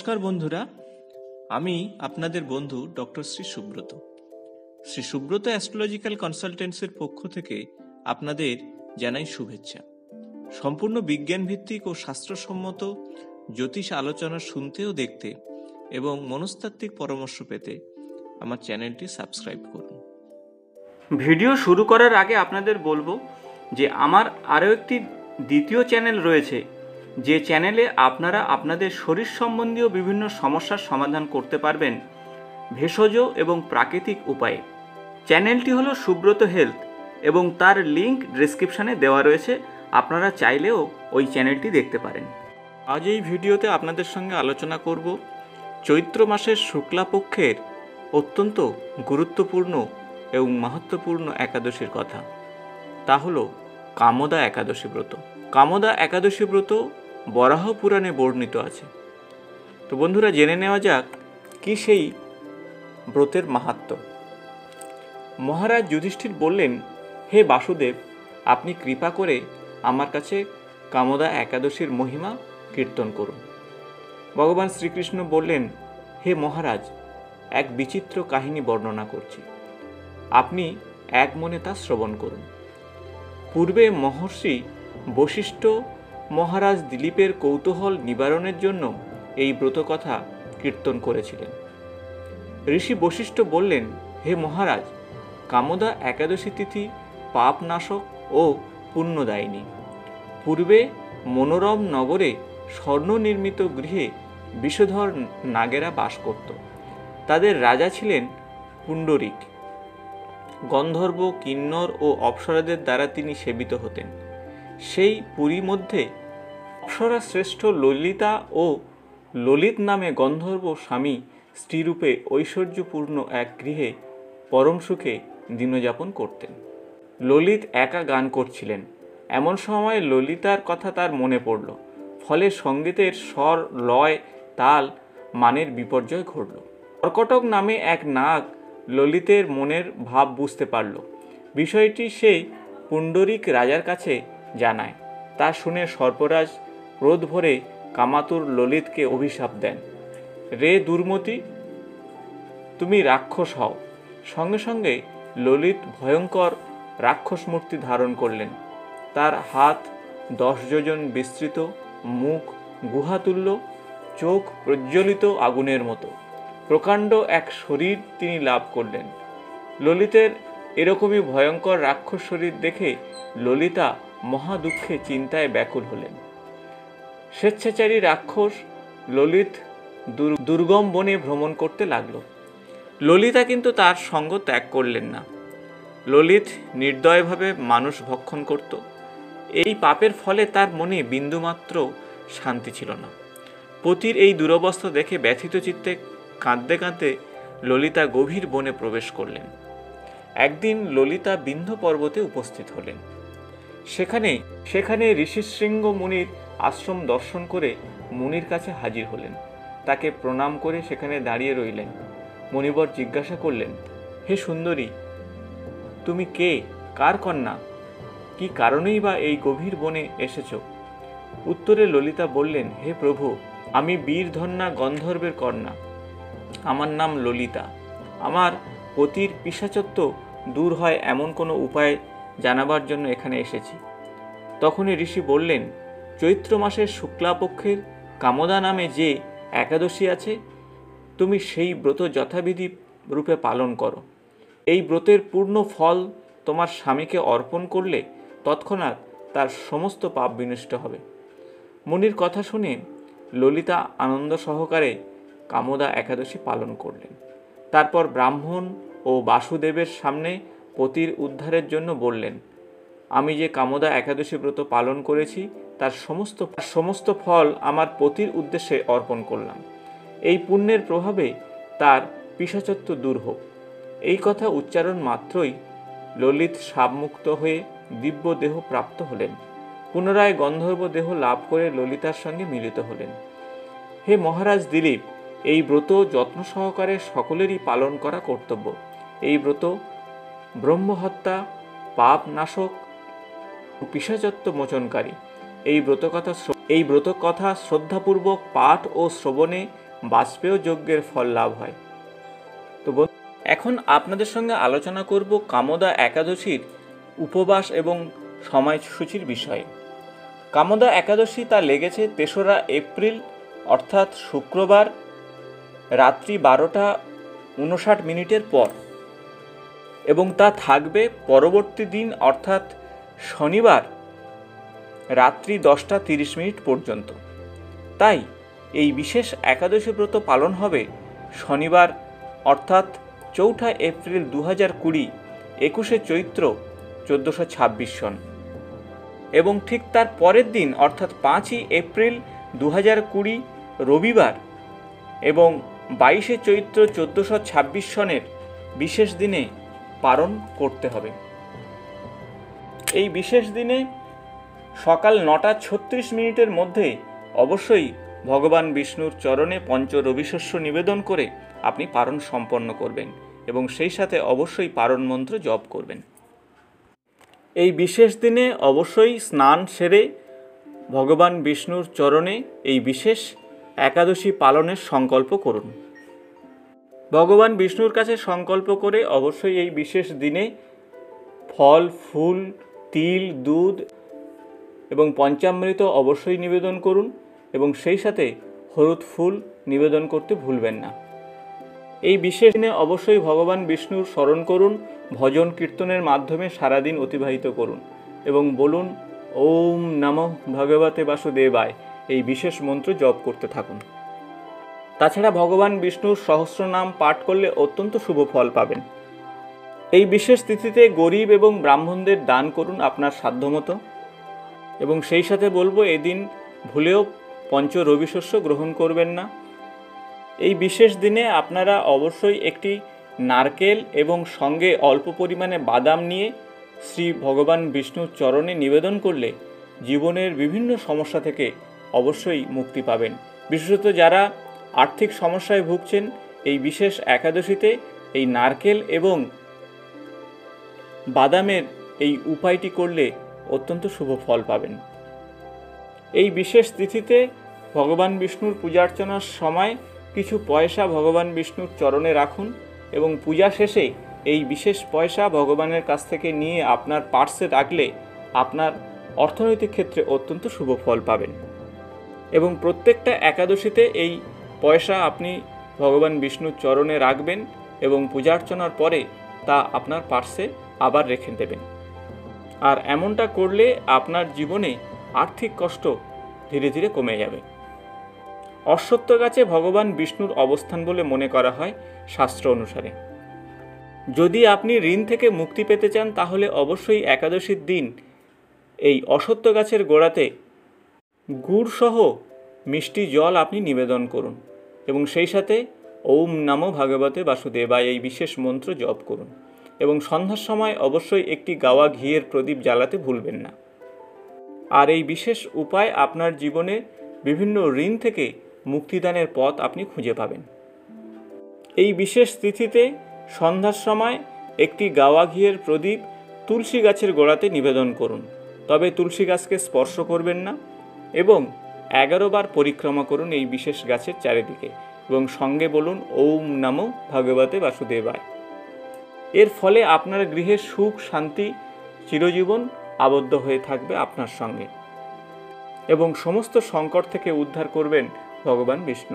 নমস্কার বন্ধুরা, আমি আপনাদের বন্ধু ডক্টর শ্রী সুব্রত। শ্রী সুব্রত অ্যাস্ট্রোলজিক্যাল কনসালটেন্সির পক্ষ থেকে আপনাদের জানাই শুভেচ্ছা। সম্পূর্ণ বিজ্ঞান ভিত্তিক ও শাস্ত্রসম্মত জ্যোতিষ আলোচনা শুনতে ও দেখতে এবং মনস্তাত্ত্বিক পরামর্শ পেতে আমার চ্যানেলটি সাবস্ক্রাইব করুন। ভিডিও শুরু করার আগে আপনাদের বলবো যে আমার আরও একটি দ্বিতীয় চ্যানেল রয়েছে, যে চ্যানেলে আপনারা আপনাদের শরীর সম্বন্ধীয় বিভিন্ন সমস্যার সমাধান করতে পারবেন ভেষজ এবং প্রাকৃতিক উপায়ে। চ্যানেলটি হলো সুব্রত হেলথ এবং তার লিঙ্ক ডেসক্রিপশানে দেওয়া রয়েছে, আপনারা চাইলেও ওই চ্যানেলটি দেখতে পারেন। আজ এই ভিডিওতে আপনাদের সঙ্গে আলোচনা করব চৈত্র মাসের শুক্লাপক্ষের অত্যন্ত গুরুত্বপূর্ণ এবং মাহাত্ম্যপূর্ণ একাদশীর কথা। তা হলো কামদা একাদশী ব্রত। কামদা একাদশী ব্রত বরাহ পুরাণে বর্ণিত আছে। তো বন্ধুরা, জেনে নেওয়া যাক কি সেই ব্রতের মাহাত্ম্য। মহারাজ যুধিষ্ঠির বললেন, হে বাসুদেব, আপনি কৃপা করে আমার কাছে কামদা একাদশীর মহিমা কীর্তন করুন। ভগবান শ্রীকৃষ্ণ বললেন, হে মহারাজ, এক বিচিত্র কাহিনী বর্ণনা করছি, আপনি এক মনে তা শ্রবণ করুন। পূর্বে মহর্ষি বশিষ্ঠ মহারাজ দিলীপের কৌতূহল নিবারণের জন্য এই ব্রতকথা কীর্তন করেছিলেন। ঋষি বশিষ্ঠ বললেন, হে মহারাজ, কামদা একাদশী তিথি পাপনাশক ও পুণ্যদায়িনী। পূর্বে মনোরম নগরে স্বর্ণনির্মিত গৃহে বিষধর নাগেরা বাস করত। তাদের রাজা ছিলেন পুণ্ডরিক। গন্ধর্ব, কিন্নর ও অপ্সরাদের দ্বারা তিনি সেবিত হতেন। সেই পুরী মধ্যে অপ্সরা শ্রেষ্ঠ ললিতা ও ললিত নামে গন্ধর্ব স্বামী স্ত্রীরূপে ঐশ্বর্যপূর্ণ এক গৃহে পরম সুখে দিনযাপন করতেন। ললিত একা গান করছিলেন। এমন সময় ললিতার কথা তার মনে পড়ল। ফলে সঙ্গীতের স্বর, লয়, তাল, মানের বিপর্যয় ঘটল। কর্কটক নামে এক নাগ ললিতের মনের ভাব বুঝতে পারল। বিষয়টি সে পুণ্ডরিক রাজার কাছে জানায়। তা শুনে সর্পরাজ ক্রোধ ভরে কামাতুর ললিতকে অভিশাপ দেন, রে দুর্মতি, তুমি রাক্ষস হও। সঙ্গে সঙ্গে ললিত ভয়ঙ্কর রাক্ষস মূর্তি ধারণ করলেন। তার হাত 10 যোজন বিস্তৃত, মুখ গুহাতুল্য, চোখ প্রজ্বলিত আগুনের মতো, প্রকাণ্ড এক শরীর তিনি লাভ করলেন। ললিতের এরকমই ভয়ঙ্কর রাক্ষস শরীর দেখে ললিতা মহা দুঃখে চিন্তায় ব্যাকুল হলেন। স্বেচ্ছাচারী রাক্ষস ললিত দুর্গম বনে ভ্রমণ করতে লাগল। ললিতা কিন্তু তার সঙ্গ ত্যাগ করলেন না। ললিত নির্দয়ভাবে মানুষ ভক্ষণ করত। এই পাপের ফলে তার মনে বিন্দুমাত্র শান্তি ছিল না। পতির এই দুরবস্থা দেখে ব্যথিত চিত্তে কাঁদতে কাঁদতে ললিতা গভীর বনে প্রবেশ করলেন। একদিন ললিতা বিন্ধ্য পর্বতে উপস্থিত হলেন। সেখানে ঋষিশৃঙ্গ মুনির আশ্রম দর্শন করে মুনির কাছে হাজির হলেন। তাকে প্রণাম করে সেখানে দাঁড়িয়ে রইলেন। মুনিবর জিজ্ঞাসা করলেন, হে সুন্দরী, তুমি কে, কার কন্যা, কি কারণেই বা এই গভীর বনে এসেছ? উত্তরে ললিতা বললেন, হে প্রভু, আমি বীরধন্যা গন্ধর্বের কন্যা। আমার নাম ললিতা। আমার পতির পিশাচত্ব দূর হয় এমন কোনো উপায় জানাবার জন্য এখানে এসেছি। তখনই ঋষি বললেন, চৈত্র মাসের শুক্লাপক্ষের কামদা নামে যে একাদশী আছে, তুমি সেই ব্রত যথাবিধি রূপে পালন করো। এই ব্রতের পূর্ণ ফল তোমার স্বামীকে অর্পণ করলে তৎক্ষণাৎ তার সমস্ত পাপ বিনষ্ট হবে। মুনির কথা শুনে ললিতা আনন্দ সহকারে কামদা একাদশী পালন করলেন। তারপর ব্রাহ্মণ ও বাসুদেবের সামনে পতির উদ্ধারের জন্য বললেন, আমি যে কামদা একাদশী ব্রত পালন করেছি তার সমস্ত ফল আমার পতির উদ্দেশ্যে অর্পণ করলাম। এই পুণ্যের প্রভাবে তার পিশাচত্ব দূর হোক। এই কথা উচ্চারণ মাত্রই ললিত শাপমুক্ত হয়ে দিব্য দেহ প্রাপ্ত হলেন। পুনরায় গন্ধর্ব দেহ লাভ করে ললিতার সঙ্গে মিলিত হলেন। হে মহারাজ দিলীপ, এই ব্রত যত্ন সহকারে সকলেরই পালন করা কর্তব্য। এই ব্রত ব্রহ্মহত্যা, পাপ নাশক, পিশাচত্ব মোচনকারী। এই ব্রতকথা শ্রদ্ধাপূর্বক পাঠ ও শ্রবণে বাষ্পেয় যজ্ঞের ফল লাভ হয়। তো এখন আপনাদের সঙ্গে আলোচনা করব কামোদা একাদশীর উপবাস এবং সময়সূচির বিষয়ে। কামোদা একাদশী তা লেগেছে ৩রা এপ্রিল অর্থাৎ শুক্রবার রাত্রি 12:59 পর, এবং তা থাকবে পরবর্তী দিন অর্থাৎ শনিবার রাত্রি 10:30 পর্যন্ত। তাই এই বিশেষ একাদশী ব্রত পালন হবে শনিবার অর্থাৎ ৪ঠা এপ্রিল ২০২০, ২১শে চৈত্র ১৪২৬ সন, এবং ঠিক তার পরের দিন অর্থাৎ ৫ই এপ্রিল ২০২০ রবিবার এবং ২২শে চৈত্র ১৪২৬ সনের বিশেষ দিনে পালন করতে হবে। এই বিশেষ দিনে সকাল ৯:৩৬ মধ্যে অবশ্যই ভগবান বিষ্ণুর চরণে পঞ্চ রবিশস্য নিবেদন করে আপনি পারণ সম্পন্ন করবেন এবং সেই সাথে অবশ্যই পারণ মন্ত্র জপ করবেন। এই বিশেষ দিনে অবশ্যই স্নান সেরে ভগবান বিষ্ণুর চরণে এই বিশেষ একাদশী পালনের সংকল্প করুন। ভগবান বিষ্ণুর কাছে সংকল্প করে অবশ্যই এই বিশেষ দিনে ফল, ফুল, তিল, দুধ এবং পঞ্চামৃত অবশ্যই নিবেদন করুন এবং সেই সাথে হলুদ ফুল নিবেদন করতে ভুলবেন না। এই বিশেষ দিনে অবশ্যই ভগবান বিষ্ণুর স্মরণ করুন, ভজন কীর্তনের মাধ্যমে সারাদিন অতিবাহিত করুন এবং বলুন ওম নমঃ ভগবতে বাসুদেবায়, এই বিশেষ মন্ত্র জপ করতে থাকুন। তাছাড়া ভগবান বিষ্ণুর সহস্রনাম পাঠ করলে অত্যন্ত শুভ ফল পাবেন। এই বিশেষ তিথিতে গরিব এবং ব্রাহ্মণদের দান করুন আপনার সাধ্যমতো, এবং সেই সাথে বলবো এদিন ভুলেও পঞ্চ রবিশস্য গ্রহণ করবেন না। এই বিশেষ দিনে আপনারা অবশ্যই একটি নারকেল এবং সঙ্গে অল্প পরিমাণে বাদাম নিয়ে শ্রী ভগবান বিষ্ণুর চরণে নিবেদন করলে জীবনের বিভিন্ন সমস্যা থেকে অবশ্যই মুক্তি পাবেন। বিশেষত যারা আর্থিক সমস্যায় ভুগছেন, এই বিশেষ একাদশীতে এই নারকেল এবং বাদামের এই উপায়টি করলে অত্যন্ত শুভ ফল পাবেন। এই বিশেষ তিথিতে ভগবান বিষ্ণুর পূজার্চনার সময় কিছু পয়সা ভগবান বিষ্ণুর চরণে রাখুন এবং পূজা শেষে এই বিশেষ পয়সা ভগবানের কাছ থেকে নিয়ে আপনার পার্সে রাখলে আপনার অর্থনৈতিক ক্ষেত্রে অত্যন্ত শুভ ফল পাবেন। এবং প্রত্যেকটা একাদশীতে এই পয়সা আপনি ভগবান বিষ্ণুর চরণে রাখবেন এবং পূজার্চনার পরে তা আপনার পার্সে আবার রেখে দেবেন। আর এমনটা করলে আপনার জীবনে আর্থিক কষ্ট ধীরে ধীরে কমে যাবে। অশ্বত্থ গাছে ভগবান বিষ্ণুর অবস্থান বলে মনে করা হয় শাস্ত্র অনুসারে। যদি আপনি ঋণ থেকে মুক্তি পেতে চান তাহলে অবশ্যই একাদশীর দিন এই অশ্বত্থ গাছের গোড়াতে গুড় সহ মিষ্টি জল আপনি নিবেদন করুন এবং সেই সাথে ওম নমো ভগবতে বাসুদেবায় এই বিশেষ মন্ত্র জপ করুন এবং সন্ধ্যার সময় অবশ্যই একটি গাওয়া ঘিয়ের প্রদীপ জ্বালাতে ভুলবেন না। আর এই বিশেষ উপায় আপনার জীবনে বিভিন্ন ঋণ থেকে মুক্তিদানের পথ আপনি খুঁজে পাবেন। এই বিশেষ তিথিতে সন্ধ্যার সময় একটি গাওয়া ঘিয়ের প্রদীপ তুলসী গাছের গোড়াতে নিবেদন করুন, তবে তুলসী গাছকে স্পর্শ করবেন না, এবং 11 বার পরিক্রমা করুন এই বিশেষ গাছের চারিদিকে এবং সঙ্গে বলুন ওম নমো ভগবতে বাসুদেবায়। এর ফলে আপনার গৃহে সুখ শান্তি চিরজীবন আবদ্ধ হয়ে থাকবে আপনার সঙ্গে এবং সমস্ত সংকট থেকে উদ্ধার করবেন ভগবান বিষ্ণু।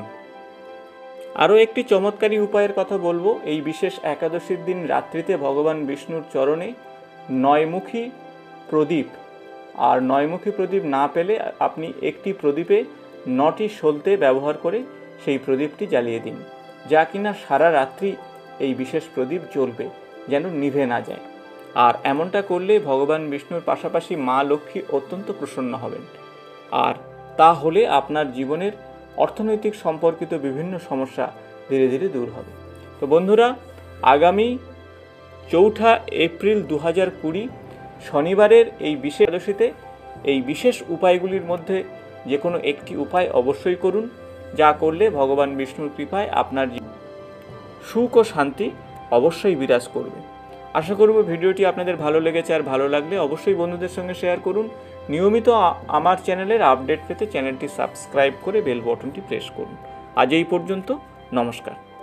আরও একটি চমৎকারী উপায়ের কথা বলবো। এই বিশেষ একাদশীর দিন রাত্রিতে ভগবান বিষ্ণুর চরণে 9মুখী প্রদীপ, আর 9মুখী প্রদীপ না পেলে আপনি একটি প্রদীপে 9টি সলতে ব্যবহার করে সেই প্রদীপটি জ্বালিয়ে দিন, যা কিনা সারা রাত্রি এই বিশেষ প্রদীপ জ্বলবে, যেন নিভে না যায়। আর এমনটা করলে ভগবান বিষ্ণুর পাশাপাশি মা লক্ষ্মী অত্যন্ত প্রসন্ন হবেন, আর তা হলে আপনার জীবনের অর্থনৈতিক সম্পর্কিত বিভিন্ন সমস্যা ধীরে ধীরে দূর হবে। তো বন্ধুরা, আগামী 4 এপ্রিল 2020 শনিবারের এই বিশেষ একাদশীতে এই বিশেষ উপায়গুলির মধ্যে যে কোনো একটি উপায় অবশ্যই করুন, যা করলে ভগবান বিষ্ণুর কৃপায় আপনার সুখ ও শান্তি অবশ্যই বিরাজ করবে। আশা করব ভিডিওটি আপনাদের ভালো লেগেছে, আর ভালো লাগলে অবশ্যই বন্ধুদের সঙ্গে শেয়ার করুন। নিয়মিত আমার চ্যানেলের আপডেট পেতে চ্যানেলটি সাবস্ক্রাইব করে বেল বাটনটি প্রেস করুন। আজ এই পর্যন্ত। নমস্কার।